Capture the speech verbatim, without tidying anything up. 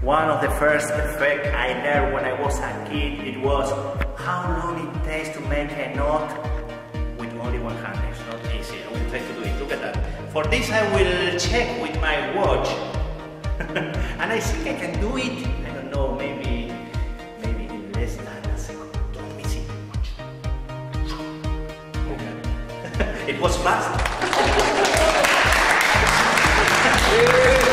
One of the first effects I learned when I was a kid, it was how long it takes to make a knot with only one hand. It's not easy. I will try to do it. Look at that. For this I will check with my watch. And I think I can do it. I don't know, maybe maybe in less than a second. Don't miss it much. It was fast.